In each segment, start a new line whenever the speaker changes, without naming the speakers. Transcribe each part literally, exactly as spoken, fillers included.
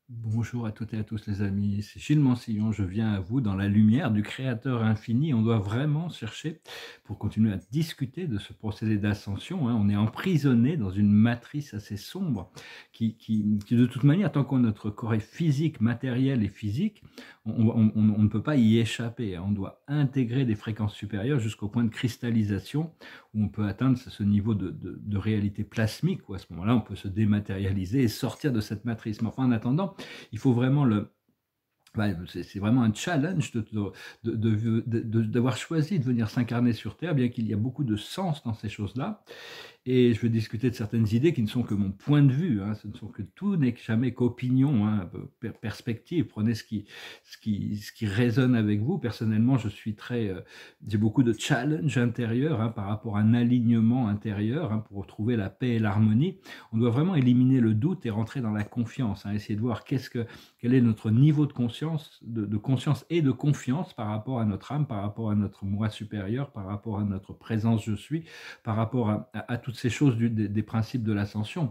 Bonjour à toutes et à tous les amis, c'est Gilles Mansillon, je viens à vous dans la lumière du Créateur infini. On doit vraiment chercher, pour continuer à discuter de ce procédé d'ascension, hein, on est emprisonné dans une matrice assez sombre qui, qui, qui de toute manière, tant que notre corps est physique, matériel et physique, on, on- on- on ne peut pas y échapper, hein. On doit intégrer des fréquences supérieures jusqu'au point de cristallisation où on peut atteindre ce ce niveau de, de- de réalité plasmique, où à ce moment-là, on peut se dématérialiser et sortir de cette matrice. Mais enfin, en attendant, il faut vraiment le, ouais, c'est c'est vraiment un challenge de, de, de, de, de, d'avoir choisi de venir s'incarner sur Terre, bien qu'il y a beaucoup de sens dans ces choses-là. Et je vais discuter de certaines idées qui ne sont que mon point de vue, hein, ce ne sont que tout n'est jamais qu'opinion, hein, per perspective. Prenez ce qui, ce, qui, ce qui résonne avec vous. Personnellement, je suis très, euh, j'ai beaucoup de challenge intérieur, hein, par rapport à un alignement intérieur, hein, pour retrouver la paix et l'harmonie. On doit vraiment éliminer le doute et rentrer dans la confiance, hein, essayer de voir qu'est-ce que, quel est notre niveau de conscience, de, de conscience et de confiance par rapport à notre âme, par rapport à notre moi supérieur, par rapport à notre présence je suis, par rapport à, à, à toutes ces choses du, des, des principes de l'ascension.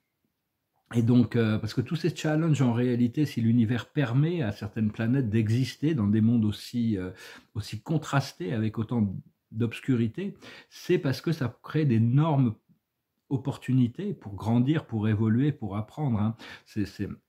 Et donc, euh, parce que tous ces challenges, en réalité, si l'univers permet à certaines planètes d'exister dans des mondes aussi, euh, aussi contrastés, avec autant d'obscurité, c'est parce que ça crée d'énormes opportunités pour grandir, pour évoluer, pour apprendre, hein. C'est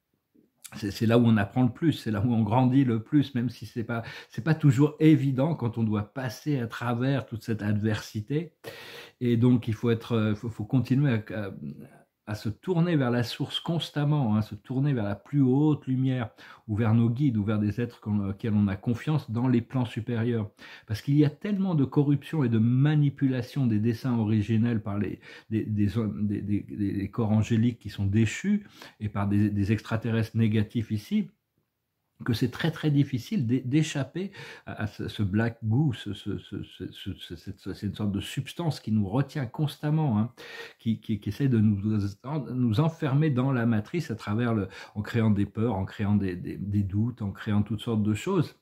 c'est là où on apprend le plus, c'est là où on grandit le plus, même si c'est pas c'est pas toujours évident quand on doit passer à travers toute cette adversité. Et donc, il faut être, euh, faut, faut continuer à, à- à se tourner vers la source constamment, hein, se tourner vers la plus haute lumière, ou vers nos guides, ou vers des êtres qu'on- auxquels on a confiance dans les plans supérieurs. Parce qu'il y a tellement de corruption et de manipulation des dessins originels par les, des, des, des- des- des corps angéliques qui sont déchus, et par des, des extraterrestres négatifs ici, que c'est très très difficile d'échapper à, ce, ce black goo, ce, ce, ce, c'est une sorte de substance qui nous retient constamment, hein, qui, qui, qui essaie de nous, nous enfermer dans la matrice à travers le, en créant des peurs, en créant des, des, des doutes, en créant toutes sortes de choses.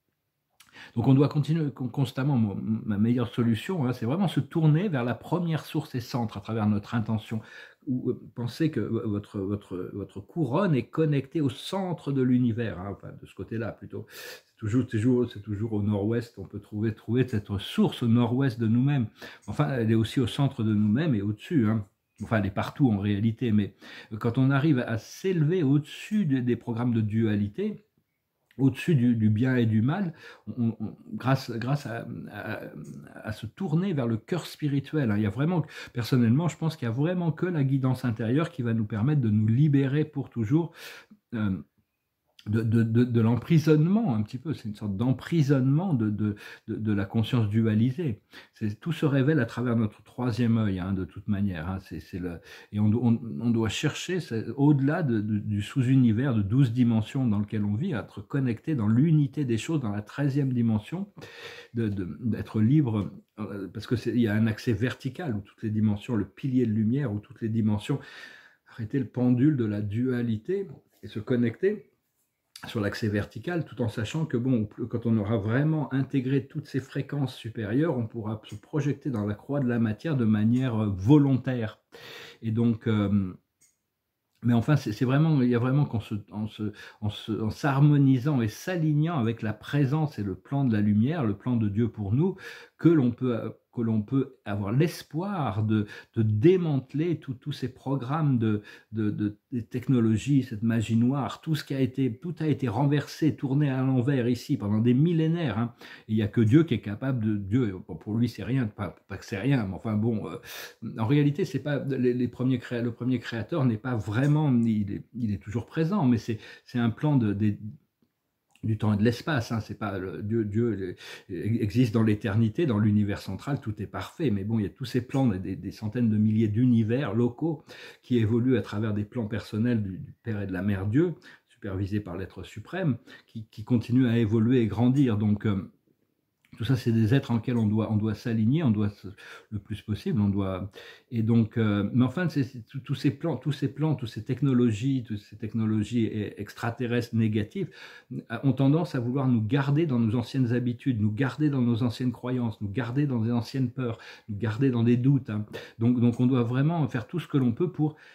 Donc on doit continuer constamment. Ma meilleure solution, hein, c'est vraiment se tourner vers la première source et centre à travers notre intention. Ou euh, pensez que votre, votre, votre couronne est connectée au centre de l'univers, hein, enfin de ce côté-là plutôt. C'est toujours, toujours, c'est toujours au nord-ouest, on peut trouver, trouver cette source au nord-ouest de nous-mêmes. Enfin, elle est aussi au centre de nous-mêmes et au-dessus, hein. Enfin, elle est partout en réalité, mais quand on arrive à s'élever au-dessus des programmes de dualité, au-dessus du, du bien et du mal, on, on, grâce, grâce à, à, à, se tourner vers le cœur spirituel, hein. Il y a vraiment, personnellement, je pense qu'il n'y a vraiment que la guidance intérieure qui va nous permettre de nous libérer pour toujours, euh, de, de, de, de l'emprisonnement, un petit peu. C'est une sorte d'emprisonnement de, de, de, de la conscience dualisée. Tout se révèle à travers notre troisième œil, hein, de toute manière, hein. C'est, c'est le, et on, on, on doit chercher, au-delà de, de, du sous-univers de douze dimensions dans lequel on vit, à être connecté dans l'unité des choses, dans la treizième dimension, d'être libre, euh, parce qu'il y a un accès vertical où toutes les dimensions, le pilier de lumière, où toutes les dimensions, arrêter le pendule de la dualité et se connecter sur l'accès vertical, tout en sachant que bon, quand on aura vraiment intégré toutes ces fréquences supérieures, on pourra se projeter dans la croix de la matière de manière volontaire. Et donc, euh, mais enfin, c'est vraiment, il y a vraiment qu'en se, en se, en se, en s'harmonisant et s'alignant avec la présence et le plan de la lumière, le plan de Dieu pour nous, que l'on peut, que l'on peut avoir l'espoir de, de démanteler tous ces programmes de, de, de, de technologie, cette magie noire, tout ce qui a été, tout a été renversé, tourné à l'envers ici pendant des millénaires, hein. Et il n'y a que Dieu qui est capable de, Dieu, pour lui c'est rien, pas, pas que c'est rien, mais enfin bon, euh, en réalité, c'est pas les, les premiers cré... le premier créateur n'est pas vraiment, il est, il est toujours présent, mais c'est un plan de, de, du temps et de l'espace, hein. C'est pas le, Dieu, Dieu existe dans l'éternité, dans l'univers central, tout est parfait. Mais bon, il y a tous ces plans, des, des centaines de milliers d'univers locaux qui évoluent à travers des plans personnels du, du Père et de la Mère Dieu, supervisés par l'être suprême, qui, qui continuent à évoluer et grandir. Donc euh, tout ça, c'est des êtres en lesquels on doit, on doit s'aligner, on doit se, le plus possible, on doit. Et donc, euh, mais enfin, tous ces plans, tous ces plans, toutes ces technologies, toutes ces technologies extraterrestres négatives ont tendance à vouloir nous garder dans nos anciennes habitudes, nous garder dans nos anciennes croyances, nous garder dans des anciennes peurs, nous garder dans des doutes, hein. Donc, donc, on doit vraiment faire tout ce que l'on peut pour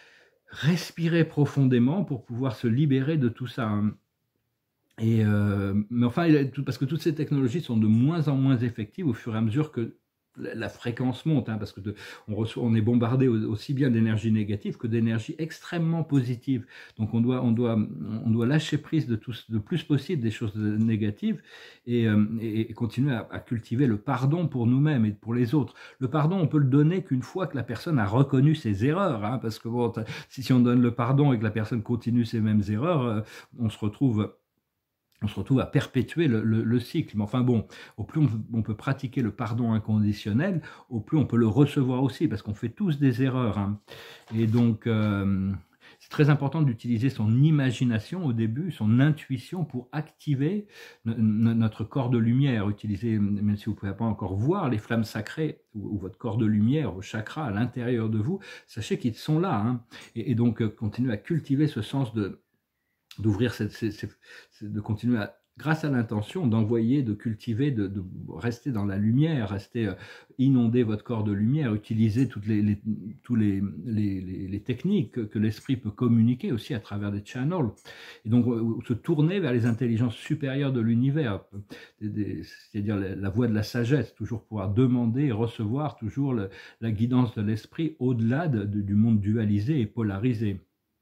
respirer profondément pour pouvoir se libérer de tout ça, hein. Et euh, mais enfin, il a tout- parce que toutes ces technologies sont de moins en moins effectives au fur et à mesure que la, la fréquence monte, hein, parce que de- on reçoit, on est bombardé au- aussi bien d'énergie négative que d'énergie extrêmement positive. Donc on doit, on doit, on doit lâcher prise de tout, le plus possible des choses négatives et, euh, et- et continuer à, à cultiver le pardon pour nous-mêmes et pour les autres. Le pardon, on peut le donner qu'une fois que la personne a reconnu ses erreurs, hein, parce que bon, si, si on donne le pardon et que la personne continue ses mêmes erreurs, euh, on se retrouve on se retrouve à perpétuer le, le, le cycle. Mais enfin bon, au plus on, on peut pratiquer le pardon inconditionnel, au plus on peut le recevoir aussi, parce qu'on fait tous des erreurs, hein. Et donc, euh, c'est très important d'utiliser son imagination au début, son intuition pour activer notre corps de lumière. Utiliser, même si vous ne pouvez pas encore voir les flammes sacrées ou, ou votre corps de lumière, vos chakras à l'intérieur de vous, sachez qu'ils sont là, hein. Et, et donc, euh, continuez à cultiver ce sens de d'ouvrir cette, cette, cette, de continuer à, grâce à l'intention d'envoyer, de cultiver, de, de rester dans la lumière, rester euh, inonder votre corps de lumière, utiliser toutes les, les, tous les, les, les, les techniques que, que l'esprit peut communiquer aussi à travers des channels. Et donc euh, se tourner vers les intelligences supérieures de l'univers, c'est-à-dire la, la voie de la sagesse, toujours pouvoir demander et recevoir toujours le, la guidance de l'esprit au-delà de, de, du monde dualisé et polarisé.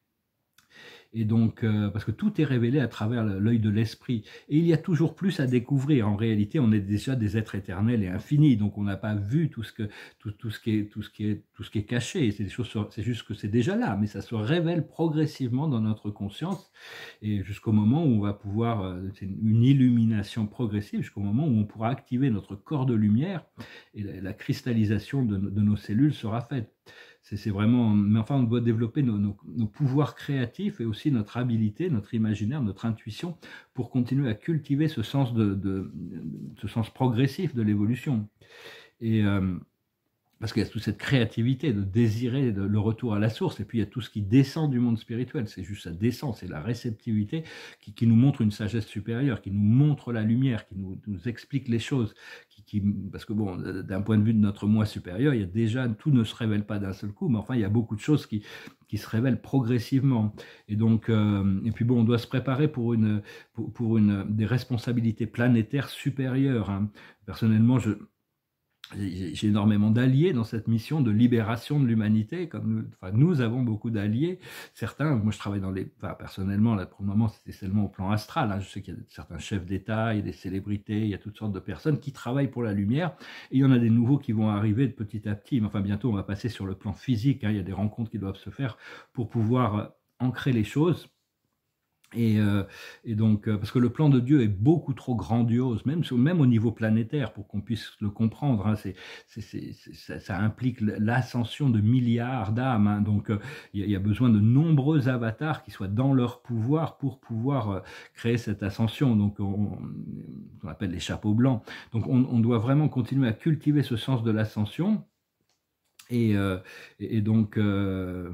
Et donc, euh, parce que tout est révélé à travers l'œil de l'esprit. Et il y a toujours plus à découvrir. En réalité, on est déjà des êtres éternels et infinis, donc on n'a pas vu tout ce que tout, tout ce qui est tout ce qui est tout ce qui est caché. C'est des choses, c'est juste que c'est déjà là, mais ça se révèle progressivement dans notre conscience et jusqu'au moment où on va pouvoir, c'est une illumination progressive, jusqu'au moment où on pourra activer notre corps de lumière et la, la cristallisation de, de nos cellules sera faite. C'est vraiment, mais enfin, on doit développer nos, nos, nos pouvoirs créatifs et aussi notre habilité, notre imaginaire, notre intuition pour continuer à cultiver ce sens, de, de, ce sens progressif de l'évolution. Et euh, parce qu'il y a toute cette créativité de désirer de, le retour à la source, et puis il y a tout ce qui descend du monde spirituel, c'est juste ça descend, c'est la réceptivité qui, qui nous montre une sagesse supérieure, qui nous montre la lumière, qui nous, nous explique les choses, qui, qui, parce que bon, d'un point de vue de notre moi supérieur, il y a déjà, tout ne se révèle pas d'un seul coup, mais enfin il y a beaucoup de choses qui, qui se révèlent progressivement. Et donc, euh, et puis bon, on doit se préparer pour une, pour, pour une des responsabilités planétaires supérieures, hein. Personnellement, je j'ai énormément d'alliés dans cette mission de libération de l'humanité, comme nous, enfin, nous avons beaucoup d'alliés. Certains, moi je travaille dans les, enfin, personnellement, là pour le moment c'était seulement au plan astral, hein. Je sais qu'il y a certains chefs d'État, il y a des célébrités, il y a toutes sortes de personnes qui travaillent pour la lumière, et il y en a des nouveaux qui vont arriver de petit à petit, mais enfin bientôt on va passer sur le plan physique, hein. Il y a des rencontres qui doivent se faire pour pouvoir ancrer les choses. Et, euh, et donc, euh, parce que le plan de Dieu est beaucoup trop grandiose, même, même au niveau planétaire, pour qu'on puisse le comprendre, hein, c'est, c'est, c'est, ça, ça implique l'ascension de milliards d'âmes, hein, donc euh, il y, y a besoin de nombreux avatars qui soient dans leur pouvoir pour pouvoir euh, créer cette ascension, donc on, on appelle les chapeaux blancs. Donc on, on doit vraiment continuer à cultiver ce sens de l'ascension, et, euh, et, et donc... Euh,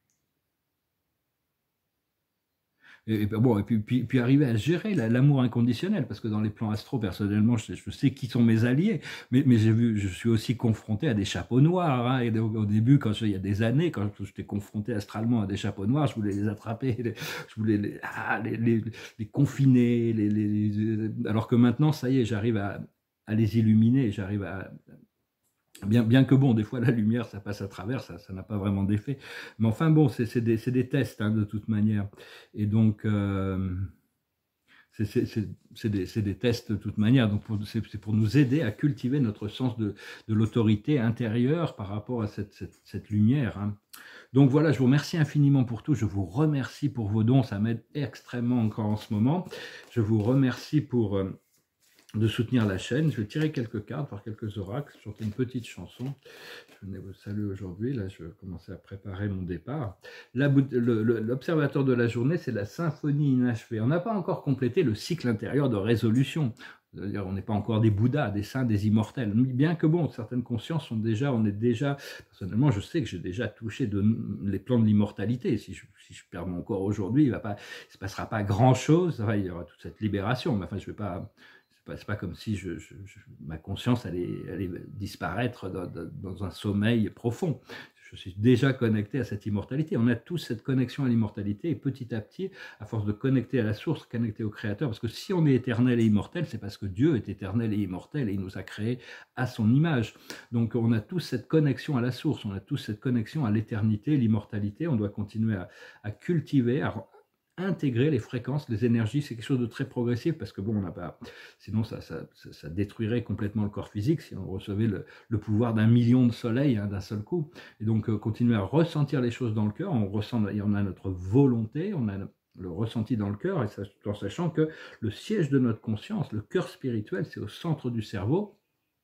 Et, et, bon, et puis, puis, puis arriver à gérer l'amour inconditionnel, parce que dans les plans astro, personnellement, je, je sais qui sont mes alliés, mais, mais j'ai vu, je suis aussi confronté à des chapeaux noirs, hein, et au, au début, quand je, il y a des années, quand j'étais confronté astralement à des chapeaux noirs, je voulais les attraper, les, je voulais les, ah, les, les, les confiner, les, les, alors que maintenant, ça y est, j'arrive à, à les illuminer, j'arrive à, Bien, bien que bon, des fois la lumière, ça passe à travers, ça ça n'a pas vraiment d'effet. Mais enfin bon, c'est des, des tests, hein, de toute manière. Et donc, euh, c'est des, des tests de toute manière. Donc c'est pour nous aider à cultiver notre sens de, de l'autorité intérieure par rapport à cette, cette, cette lumière, hein. Donc voilà, je vous remercie infiniment pour tout. Je vous remercie pour vos dons, ça m'aide extrêmement encore en ce moment. Je vous remercie pour... Euh, de soutenir la chaîne. Je vais tirer quelques cartes, voir quelques oracles, chanter une petite chanson. Je venais vous saluer aujourd'hui. Là, je vais commencer à préparer mon départ. L'observateur de la journée, c'est la symphonie inachevée. On n'a pas encore complété le cycle intérieur de résolution. C'est-à-dire, on n'est pas encore des Bouddhas, des saints, des immortels. Bien que bon, certaines consciences sont déjà, on est déjà, personnellement, je sais que j'ai déjà touché de, les plans de l'immortalité. Si je, si je perds mon corps aujourd'hui, il ne se passera pas grand-chose. Enfin, il y aura toute cette libération, mais enfin, je ne vais pas... C'est pas comme si je, je, je, ma conscience allait, allait disparaître dans, dans, un sommeil profond. je suis déjà connecté à cette immortalité. On a tous cette connexion à l'immortalité et petit à petit, à force de connecter à la source, connecter au Créateur, parce que si on est éternel et immortel, c'est parce que Dieu est éternel et immortel et il nous a créés à son image. Donc on a tous cette connexion à la source, on a tous cette connexion à l'éternité, l'immortalité. On doit continuer à, à cultiver, à intégrer les fréquences, les énergies. C'est quelque chose de très progressif parce que bon, on n'a pas, sinon ça, ça, ça, ça détruirait complètement le corps physique si on recevait le, le pouvoir d'un million de soleils hein, d'un seul coup. Et donc euh, continuer à ressentir les choses dans le cœur, on ressent, et on a notre volonté, on a le ressenti dans le cœur, et ça, tout en sachant que le siège de notre conscience, le cœur spirituel, c'est au centre du cerveau.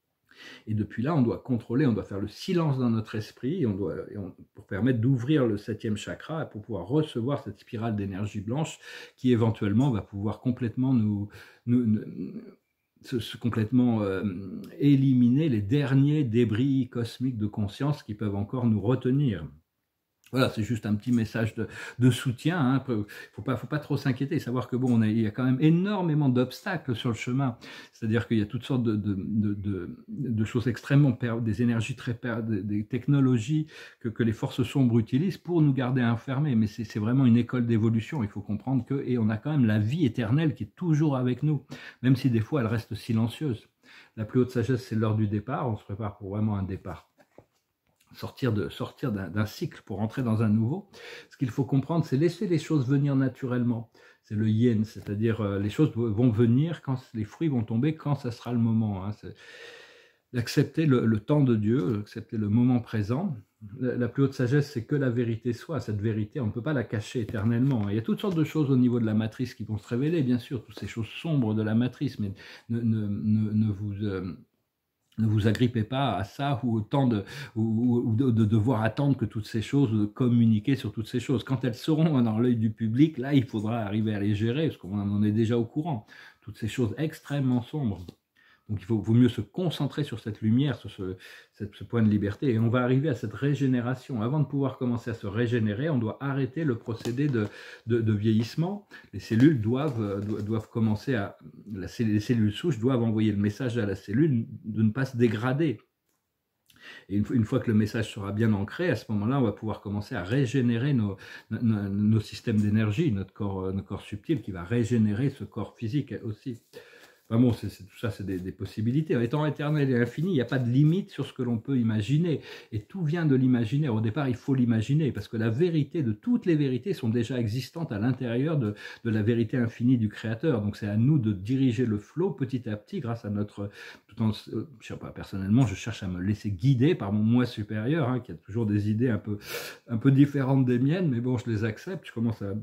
Et depuis là, on doit contrôler, on doit faire le silence dans notre esprit et on doit, et on, pour permettre d'ouvrir le septième chakra, pour pouvoir recevoir cette spirale d'énergie blanche qui éventuellement va pouvoir complètement nous, nous, nous se, se complètement euh, éliminer les derniers débris cosmiques de conscience qui peuvent encore nous retenir. Voilà, c'est juste un petit message de, de soutien. Hein. Il ne faut pas, faut pas trop s'inquiéter, savoir que bon, on a, il y a quand même énormément d'obstacles sur le chemin. C'est-à-dire qu'il y a toutes sortes de, de, de, de, de choses extrêmement per, des énergies très per, des, des technologies que, que les forces sombres utilisent pour nous garder enfermés. Mais c'est vraiment une école d'évolution. Il faut comprendre que et on a quand même la vie éternelle qui est toujours avec nous, même si des fois elle reste silencieuse. La plus haute sagesse, c'est l'heure du départ. On se prépare pour vraiment un départ. Sortir de sortir d'un cycle pour entrer dans un nouveau. Ce qu'il faut comprendre, c'est laisser les choses venir naturellement. C'est le yin, c'est-à-dire euh, les choses vont venir quand les fruits vont tomber, quand ça sera le moment. Hein. D'accepter le, le temps de Dieu, accepter le moment présent. La, la plus haute sagesse, c'est que la vérité soit. Cette vérité, on ne peut pas la cacher éternellement. Il y a toutes sortes de choses au niveau de la matrice qui vont se révéler, bien sûr, toutes ces choses sombres de la matrice, mais ne, ne, ne, ne vous... Euh, Ne vous agrippez pas à ça ou autant de, ou, ou de, de devoir attendre que toutes ces choses, de communiquer sur toutes ces choses. Quand elles seront dans l'œil du public, là, il faudra arriver à les gérer, parce qu'on en est déjà au courant. Toutes ces choses extrêmement sombres. Donc il faut, vaut mieux se concentrer sur cette lumière, sur ce, cette, ce point de liberté, et on va arriver à cette régénération. Avant de pouvoir commencer à se régénérer, on doit arrêter le procédé de, de, de vieillissement. Les cellules doivent, doivent commencer à... Les cellules souches doivent envoyer le message à la cellule de ne pas se dégrader. Et une, une fois que le message sera bien ancré, à ce moment-là, on va pouvoir commencer à régénérer nos, nos, nos systèmes d'énergie, notre corps, notre corps subtil qui va régénérer ce corps physique aussi. Enfin bon, c'est, c'est, tout ça, c'est des, des possibilités. En étant éternel et infini, il n'y a pas de limite sur ce que l'on peut imaginer. Et tout vient de l'imaginaire. Au départ, il faut l'imaginer, parce que la vérité de toutes les vérités sont déjà existantes à l'intérieur de, de la vérité infinie du Créateur. Donc c'est à nous de diriger le flot petit à petit grâce à notre... Tout en, je sais pas, personnellement, je cherche à me laisser guider par mon moi supérieur, hein, qui a toujours des idées un peu, un peu différentes des miennes, mais bon, je les accepte. Je commence à...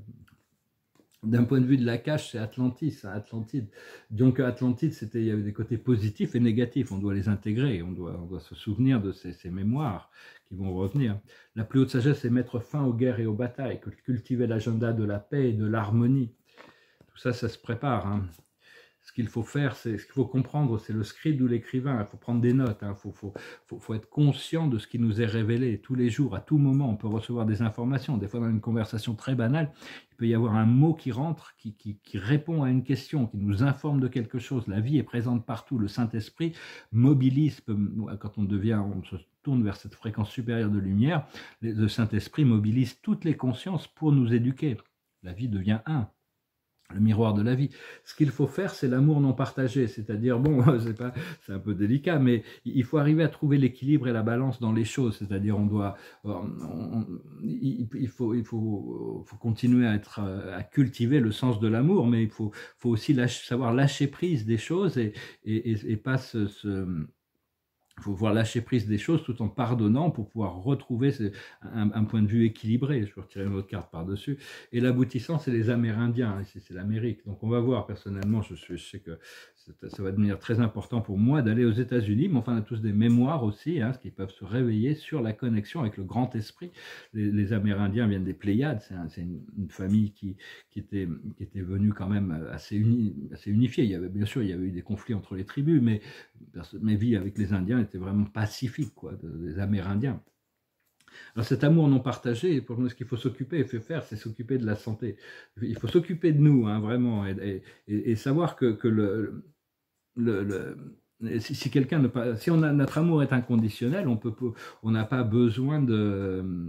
D'un point de vue de la cache, c'est Atlantis, Atlantide. Donc Atlantide, c'était, il y avait des côtés positifs et négatifs. On doit les intégrer, on doit, on doit se souvenir de ces, ces mémoires qui vont revenir. La plus haute sagesse, c'est mettre fin aux guerres et aux batailles, cultiver l'agenda de la paix et de l'harmonie. Tout ça, ça se prépare. Hein. Ce qu'il faut faire, c'est ce qu'il faut comprendre, c'est le scribe ou l'écrivain. Il faut prendre des notes, il hein. faut, faut, faut, faut être conscient de ce qui nous est révélé tous les jours, à tout moment. On peut recevoir des informations. Des fois, dans une conversation très banale, il peut y avoir un mot qui rentre, qui, qui, qui répond à une question, qui nous informe de quelque chose. La vie est présente partout. Le Saint-Esprit mobilise, quand on devient, on se tourne vers cette fréquence supérieure de lumière, le Saint-Esprit mobilise toutes les consciences pour nous éduquer. La vie devient un. Le miroir de la vie. Ce qu'il faut faire, c'est l'amour non partagé, c'est-à-dire, bon, c'est pas, c'est un peu délicat, mais il faut arriver à trouver l'équilibre et la balance dans les choses, c'est-à-dire, on doit, on, on, il faut, il faut, faut continuer à être, à cultiver le sens de l'amour, mais il faut, faut aussi lâcher, savoir lâcher prise des choses et, et, et, et pas se, se il faut pouvoir lâcher prise des choses tout en pardonnant pour pouvoir retrouver un, un point de vue équilibré. Je vais retirer une autre carte par-dessus. Et l'aboutissant, c'est les Amérindiens, c'est l'Amérique. Donc on va voir, personnellement, je, je sais que ça va devenir très important pour moi d'aller aux États-Unis, mais enfin, on a tous des mémoires aussi, hein, qui peuvent se réveiller sur la connexion avec le grand esprit. Les, les Amérindiens viennent des Pléiades, c'est un, une, une famille qui, qui, était, qui était venue quand même assez, uni, assez unifiée. Il y avait, bien sûr, il y avait eu des conflits entre les tribus, mais mes vies avec les Indiens étaient vraiment pacifiques, quoi, des Amérindiens. Alors cet amour non partagé, pour nous, ce qu'il faut s'occuper et faire, c'est s'occuper de la santé. Il faut s'occuper de nous, hein, vraiment, et, et, et savoir que, que le... Le, le, si, si quelqu'un ne pas, si on a, notre amour est inconditionnel, on peut, on n'a pas besoin de,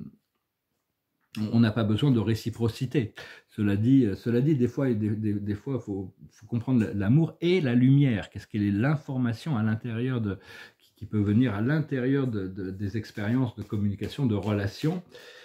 on n'a pas besoin de réciprocité. Cela dit, cela dit, des fois, des, des, des fois, faut, faut comprendre l'amour et la lumière. Qu'est-ce qu'elle est l'information à l'intérieur de, qui, qui peut venir à l'intérieur de, de, des expériences de communication, de relations.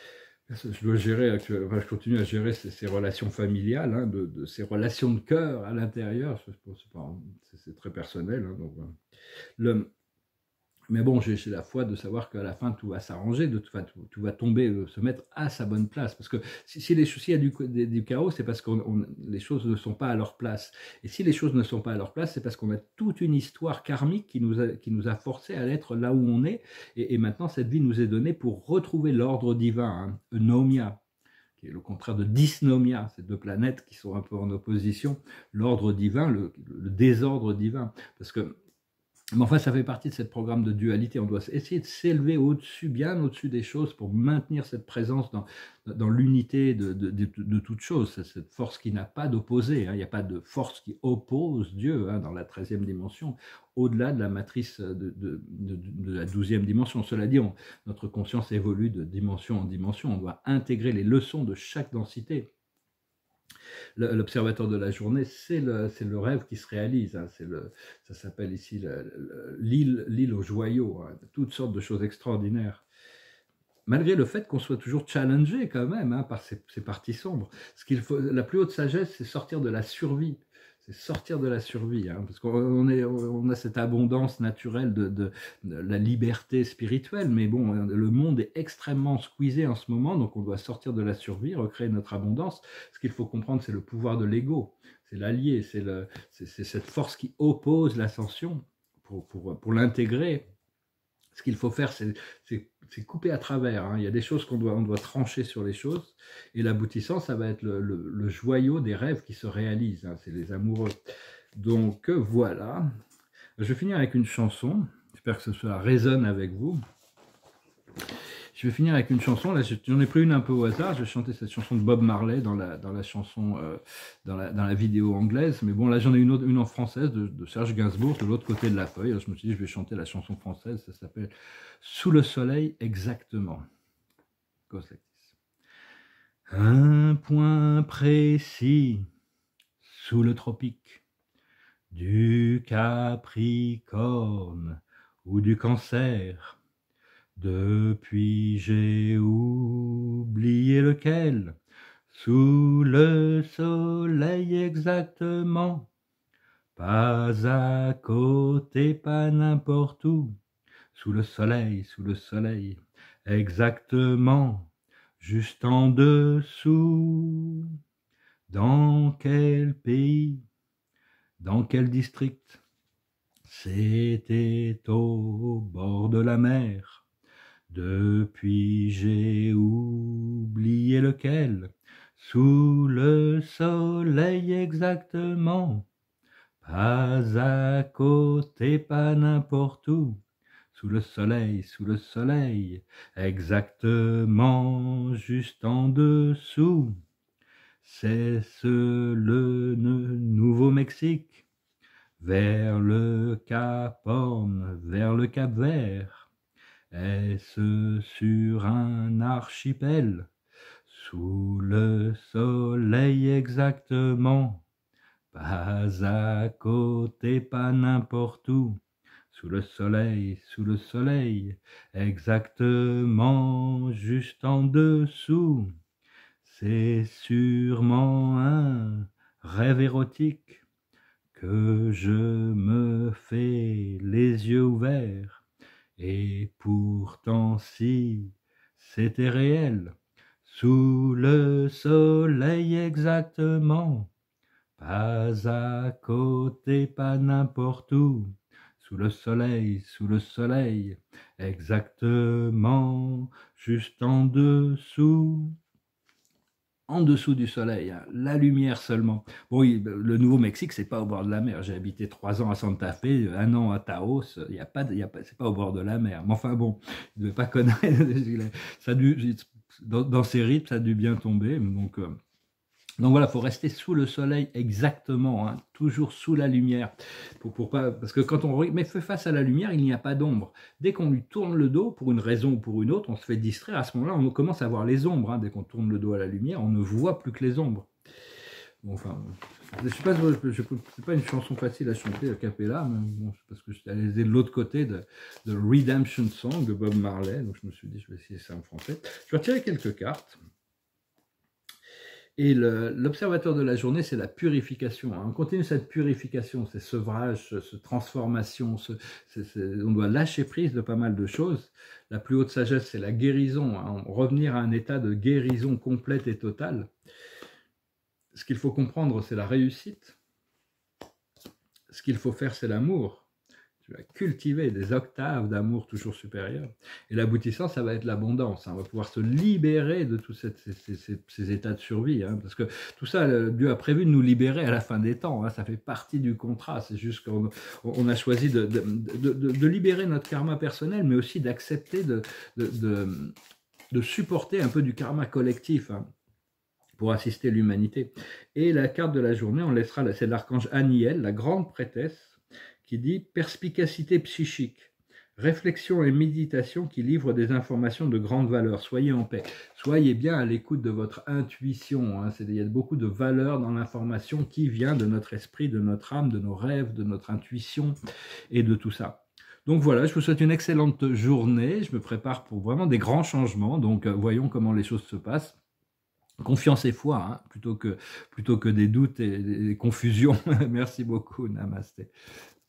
Je dois gérer, enfin, je continue à gérer ces, ces relations familiales, hein, de, de ces relations de cœur à l'intérieur. C'est très personnel. Hein, donc, le, mais bon, j'ai la foi de savoir qu'à la fin, tout va s'arranger, tout, tout va tomber, se mettre à sa bonne place. Parce que si, si, les, si il y a du, du, du chaos, c'est parce que les choses ne sont pas à leur place. Et si les choses ne sont pas à leur place, c'est parce qu'on a toute une histoire karmique qui nous a, qui nous a forcé à être là où on est. Et, et maintenant, cette vie nous est donnée pour retrouver l'ordre divin, hein, eunomia, qui est le contraire de dysnomia, ces deux planètes qui sont un peu en opposition, l'ordre divin, le, le désordre divin. Parce que mais enfin, ça fait partie de ce programme de dualité. On doit essayer de s'élever au-dessus, bien au-dessus des choses, pour maintenir cette présence dans, dans l'unité de, de, de, de toute chose. C'est cette force qui n'a pas d'opposé. Hein. Il n'y a pas de force qui oppose Dieu, hein, dans la treizième dimension, au-delà de la matrice de, de, de, de la douzième dimension. Cela dit, on, notre conscience évolue de dimension en dimension. On doit intégrer les leçons de chaque densité. L'observateur de la journée, c'est le, le rêve qui se réalise. Hein, le, ça s'appelle ici l'île aux joyaux, hein, toutes sortes de choses extraordinaires. Malgré le fait qu'on soit toujours challengé quand même, hein, par ces, ces parties sombres. Ce qu'il faut, la plus haute sagesse, c'est sortir de la survie. C'est sortir de la survie, hein, parce qu'on on a cette abondance naturelle de, de, de la liberté spirituelle, mais bon, le monde est extrêmement squeezé en ce moment, donc on doit sortir de la survie, recréer notre abondance. Ce qu'il faut comprendre, c'est le pouvoir de l'ego, c'est l'allié, c'est cette force qui oppose l'ascension. Pour, pour, pour l'intégrer, ce qu'il faut faire, c'est couper à travers. Hein. Il y a des choses qu'on doit, on doit trancher sur les choses. Et l'aboutissant, ça va être le, le, le joyau des rêves qui se réalisent. Hein. C'est les amoureux. Donc voilà. Je vais finir avec une chanson. J'espère que cela résonne avec vous. Je vais finir avec une chanson. Là, j'en ai pris une un peu au hasard. Je vais chanter cette chanson de Bob Marley dans la, dans la chanson, euh, dans, la, dans la vidéo anglaise. Mais bon, là, j'en ai une autre, une en française de, de Serge Gainsbourg, de l'autre côté de la feuille. Alors, je me suis dit, je vais chanter la chanson française. Ça s'appelle Sous le soleil, exactement. Un point précis sous le tropique du Capricorne ou du Cancer. Depuis j'ai oublié lequel, sous le soleil exactement, pas à côté, pas n'importe où, sous le soleil, sous le soleil, exactement, juste en dessous. Dans quel pays, dans quel district? C'était au bord de la mer. Depuis j'ai oublié lequel, sous le soleil exactement, pas à côté, pas n'importe où, sous le soleil, sous le soleil, exactement, juste en dessous. C'est ce le Nouveau-Mexique, vers le Cap Horn, vers le Cap Vert. Est-ce sur un archipel, sous le soleil exactement, pas à côté, pas n'importe où, sous le soleil, sous le soleil, exactement, juste en dessous. C'est sûrement un rêve érotique que je me fais les yeux ouverts. Et pourtant si c'était réel, sous le soleil exactement, pas à côté, pas n'importe où, sous le soleil, sous le soleil, exactement, juste en dessous. En dessous du soleil, hein, la lumière seulement. Bon, il, le Nouveau-Mexique, c'est pas au bord de la mer. J'ai habité trois ans à Santa Fe, un an à Taos. Il y a pas, il y a pas, c'est pas au bord de la mer. Mais enfin bon, il ne devait pas connaître. Ça a dû, dans, dans ses rythmes, ça a dû bien tomber. Donc, euh, Donc voilà, il faut rester sous le soleil exactement, hein, toujours sous la lumière. Pour, pour pas, parce que quand on mais fait face à la lumière, il n'y a pas d'ombre. Dès qu'on lui tourne le dos, pour une raison ou pour une autre, on se fait distraire. À ce moment-là, on commence à voir les ombres. Hein. Dès qu'on tourne le dos à la lumière, on ne voit plus que les ombres. Bon, enfin, je sais pas, c'est pas une chanson facile à chanter a cappella, mais bon, parce que j'étais allé de l'autre côté de, de Redemption Song de Bob Marley, donc je me suis dit, je vais essayer ça en français. Je vais retirer quelques cartes. Et l'observateur de la journée, c'est la purification. On continue cette purification, c'est sevrage, cette transformation. Ce, c est, c est, on doit lâcher prise de pas mal de choses. La plus haute sagesse, c'est la guérison. Hein, revenir à un état de guérison complète et totale. Ce qu'il faut comprendre, c'est la réussite. Ce qu'il faut faire, c'est l'amour. Tu vas cultiver des octaves d'amour toujours supérieurs. Et l'aboutissant, ça va être l'abondance. Hein. On va pouvoir se libérer de tous ces, ces, ces, ces états de survie. Hein. Parce que tout ça, Dieu a prévu de nous libérer à la fin des temps. Hein. Ça fait partie du contrat. C'est juste qu'on on a choisi de, de, de, de, de libérer notre karma personnel, mais aussi d'accepter de, de, de, de supporter un peu du karma collectif. Hein, pour assister l'humanité. Et la carte de la journée, on laissera, c'est l'archange Aniel, la grande prêtresse, qui dit « Perspicacité psychique, réflexion et méditation qui livrent des informations de grande valeur. Soyez en paix. » Soyez bien à l'écoute de votre intuition. Hein. Il y a beaucoup de valeur dans l'information qui vient de notre esprit, de notre âme, de nos rêves, de notre intuition et de tout ça. Donc voilà, je vous souhaite une excellente journée. Je me prépare pour vraiment des grands changements. Donc euh, voyons comment les choses se passent. Confiance et foi, hein, plutôt que, plutôt que des doutes et des confusions. Merci beaucoup, Namasté.